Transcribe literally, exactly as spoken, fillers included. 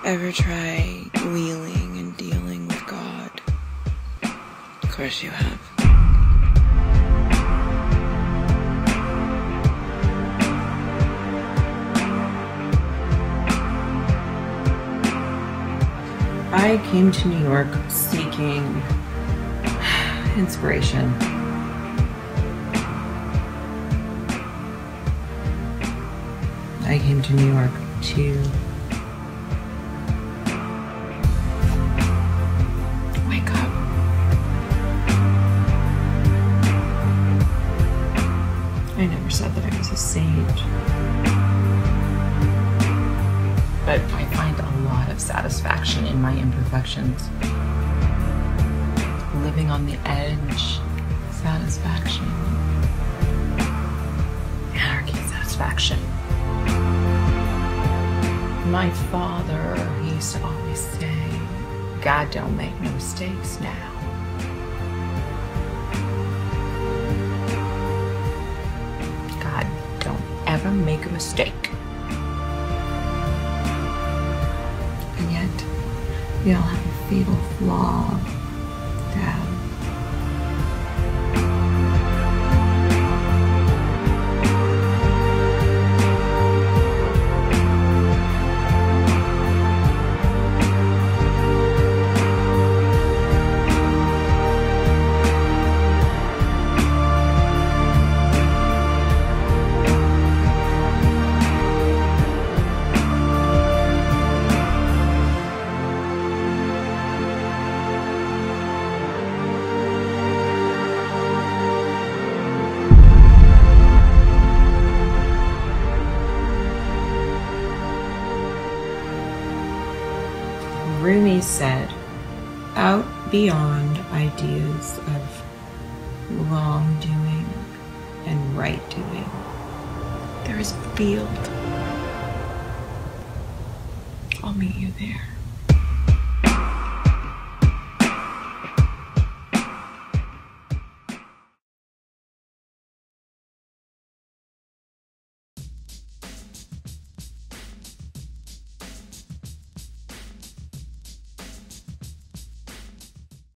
Ever try wheeling and dealing with God? Of course you have. I came to New York seeking inspiration. I came to New York to wake up. I never said that I was a saint, but I find a lot of satisfaction in my imperfections. Living on the edge, satisfaction. Anarchy, satisfaction. My father, he used to always say, God don't make no mistakes now. God don't ever make a mistake. And yet, we all have a fatal flaw, Dad. Rumi said, out beyond ideas of wrongdoing and right doing, there is a field. I'll meet you there.